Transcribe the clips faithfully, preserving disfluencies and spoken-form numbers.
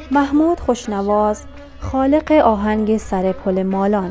محمود خوشنواز، خالق آهنگ سر پل مالان.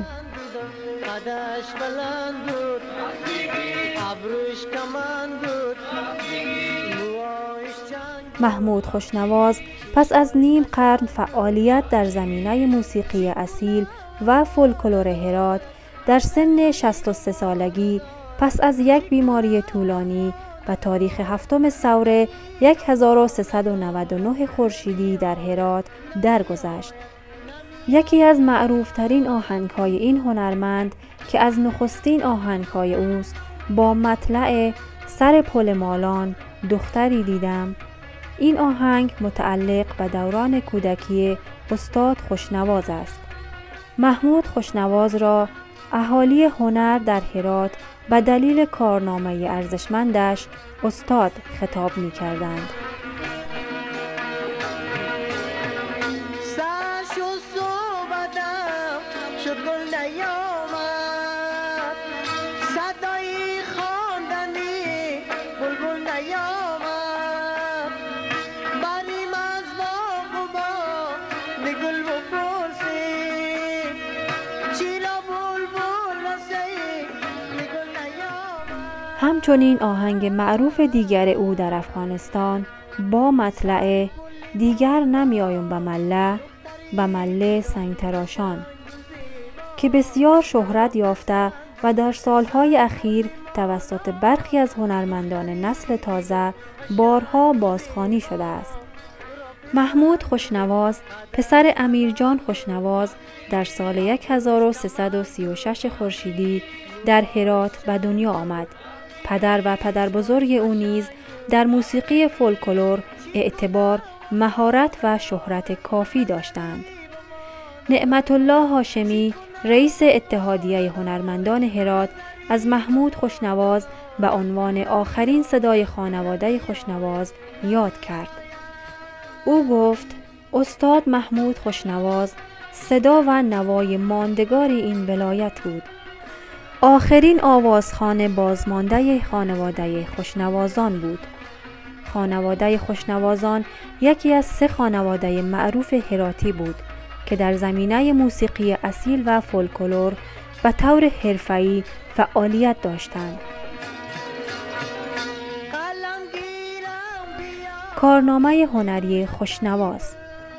محمود خوشنواز پس از نیم قرن فعالیت در زمینه موسیقی اصیل و فولکلور هرات در سن شصت و سه سالگی پس از یک بیماری طولانی و تاریخ هفتم ثور هزار و سیصد و نود و نه خورشیدی در هرات درگذشت. یکی از معروفترین آهنگ‌های این هنرمند که از نخستین آهنگ‌های اوست با مطلع سر پل مالان دختری دیدم. این آهنگ متعلق به دوران کودکی استاد خوشنواز است. محمود خوشنواز را اهالی هنر در هرات به دلیل کارنامه ارزشمندش استاد خطاب می کردند. همچنین آهنگ معروف دیگر او در افغانستان با مطلع دیگر نمیایم به مله به مله سنگ تراشان که بسیار شهرت یافته و در سالهای اخیر توسط برخی از هنرمندان نسل تازه بارها بازخوانی شده است. محمود خوشنواز پسر امیرجان خوشنواز در سال هزار و سیصد و سی و شش خورشیدی در هرات به دنیا آمد. پدر و پدر بزرگ او نیز در موسیقی فولکلور اعتبار، مهارت و شهرت کافی داشتند. نعمت الله هاشمی، رئیس اتحادیه هنرمندان هرات، از محمود خوشنواز به عنوان آخرین صدای خانواده خوشنواز یاد کرد. او گفت استاد محمود خوشنواز صدا و نوای ماندگار این ولایت بود. آخرین آوازخوان بازمانده خانواده خوشنوازان بود. خانواده خوشنوازان یکی از سه خانواده معروف هراتی بود که در زمینه موسیقی اصیل و فولکلور به طور حرفه‌ای فعالیت داشتند. کارنامه هنری خوشنواز.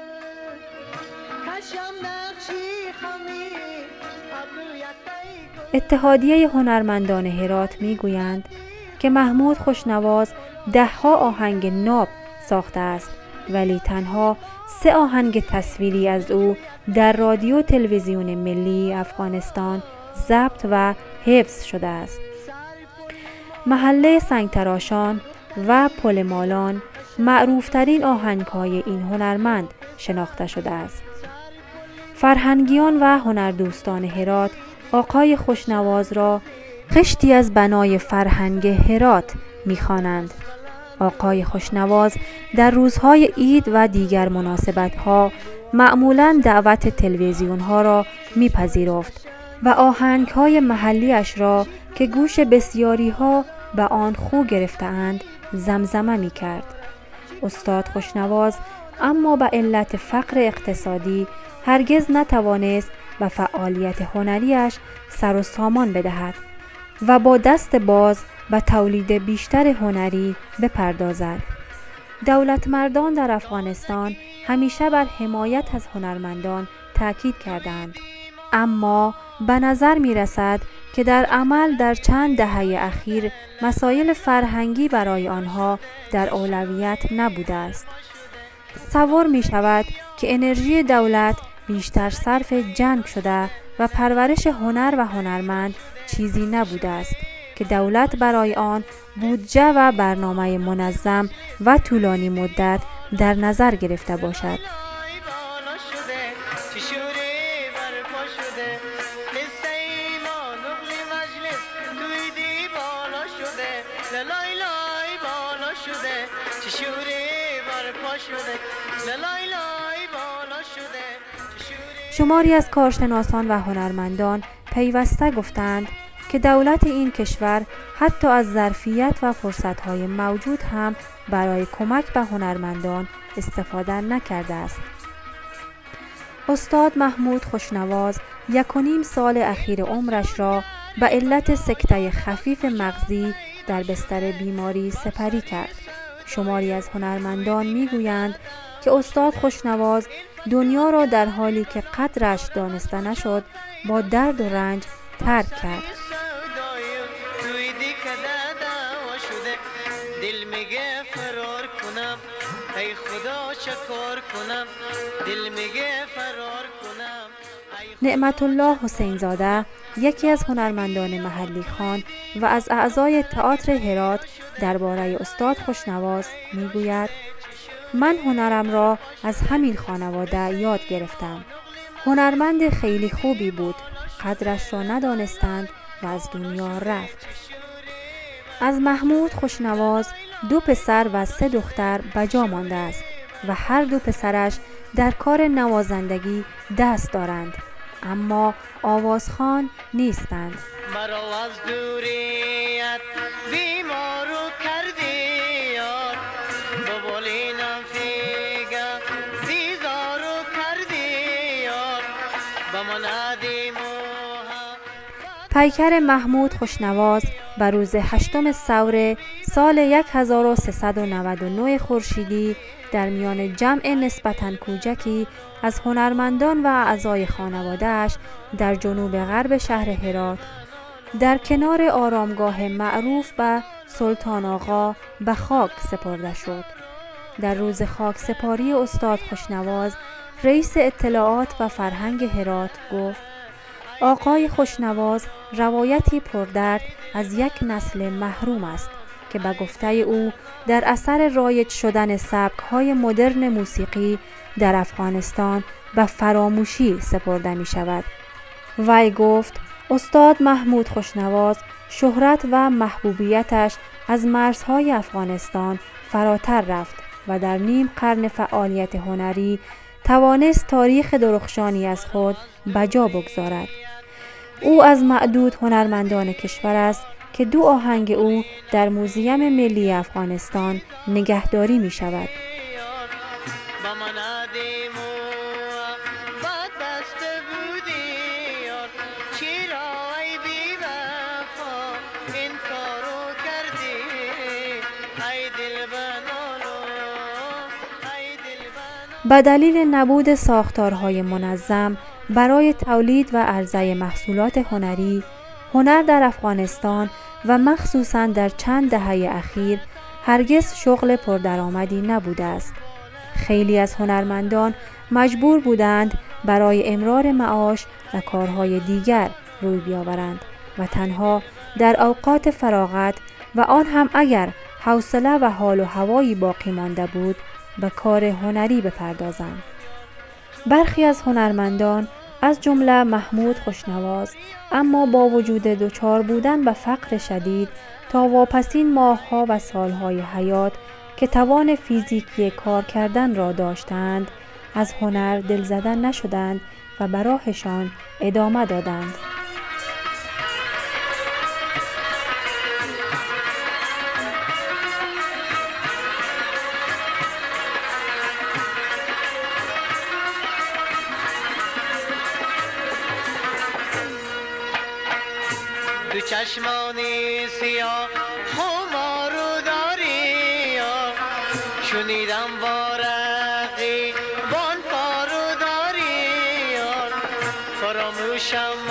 اتحادیه هنرمندان هرات می گویند که محمود خوشنواز ده ها آهنگ ناب ساخته است، ولی تنها سه آهنگ تصویری از او در رادیو تلویزیون ملی افغانستان ضبط و حفظ شده است. محله سنگ تراشان و پل مالان معروفترین آهنگ‌های این هنرمند شناخته شده است. فرهنگیان و هنردوستان هرات آقای خوشنواز را خشتی از بنای فرهنگ هرات می‌خوانند. آقای خوشنواز در روزهای عید و دیگر مناسبت‌ها معمولاً دعوت تلویزیون‌ها را می‌پذیرفت و آهنگ‌های محلی‌اش را که گوش بسیاری‌ها به آن خو گرفته‌اند زمزمه می‌کرد. استاد خوشنواز اما به علت فقر اقتصادی هرگز نتوانست به فعالیت هنریش سر و سامان بدهد و با دست باز به تولید بیشتر هنری بپردازد. دولت مردان در افغانستان همیشه بر حمایت از هنرمندان تاکید کردند، اما به نظر می رسد که در عمل در چند دهه اخیر مسائل فرهنگی برای آنها در اولویت نبوده است. تصور می شود که انرژی دولت بیشتر صرف جنگ شده و پرورش هنر و هنرمند چیزی نبوده است که دولت برای آن بودجه و برنامه منظم و طولانی مدت در نظر گرفته باشد. شماری از کارشناسان و هنرمندان پیوسته گفتند که دولت این کشور حتی از ظرفیت و فرصت‌های موجود هم برای کمک به هنرمندان استفاده نکرده است. استاد محمود خوشنواز یک و نیم سال اخیر عمرش را به علت سکته خفیف مغزی در بستر بیماری سپری کرد. شماری از هنرمندان میگویند که استاد خوشنواز دنیا را در حالی که قدرش دانسته نشد با درد و رنج ترک کرد. دل میگه فرار کنم، ای خدا شکر کنم، دل میگه فرار کنم. نعمت الله حسین زاده یکی از هنرمندان محلی خان و از اعضای تئاتر هرات درباره استاد خوشنواز میگوید: من هنرم را از همین خانواده یاد گرفتم. هنرمند خیلی خوبی بود، قدرش را ندانستند و از دنیا رفت. از محمود خوشنواز دو پسر و سه دختر بجا مانده است و هر دو پسرش در کار نوازندگی دست دارند، اما آوازخوان نیستند. مرا از دوریت بیمارو کردی یار، ببولینم فیگا بیزارو کردی یار، بماندی موها. پیکر محمود خوشنواز بر روز هشتم سور سال هزار و سیصد و نود و نه خورشیدی در میان جمع نسبتاً کوچکی از هنرمندان و اعضای خانواده‌اش در جنوب غرب شهر هرات در کنار آرامگاه معروف به سلطان آقا به خاک سپرده شد. در روز خاک سپاری استاد خوشنواز، رئیس اطلاعات و فرهنگ هرات گفت: آقای خوشنواز روایتی پردرد از یک نسل محروم است که به گفته او در اثر رایج شدن سبک‌های مدرن موسیقی در افغانستان به فراموشی سپرده می شود. وی گفت استاد محمود خوشنواز شهرت و محبوبیتش از مرزهای افغانستان فراتر رفت و در نیم قرن فعالیت هنری توانست تاریخ درخشانی از خود بجا بگذارد. او از معدود هنرمندان کشور است که دو آهنگ او در موزیم ملی افغانستان نگهداری می شود. به دلیل نبود ساختارهای منظم برای تولید و عرضه محصولات هنری، هنر در افغانستان و مخصوصاً در چند دهه اخیر هرگز شغل پردرآمدی نبوده است. خیلی از هنرمندان مجبور بودند برای امرار معاش و کارهای دیگر روی بیاورند و تنها در اوقات فراغت و آن هم اگر حوصله و حال و هوایی باقی مانده بود به کار هنری بپردازند. برخی از هنرمندان از جمله محمود خوشنواز اما با وجود دچار بودن به فقر شدید تا واپسین ماه‌ها و سالهای حیات که توان فیزیکی کار کردن را داشتند از هنر دل زدن نشدند و به راهشان ادامه دادند. دو چشمانی سیاه خمارو داری یا شنیدم وارقی بان پارو داری یا فراموشم